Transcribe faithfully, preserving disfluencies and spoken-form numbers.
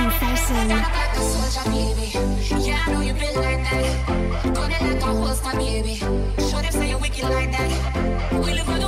Sensation. Like a soldier, baby. Yeah, I know you been like that. Gun it like a holster, baby. Show them say you're wicked like that. We live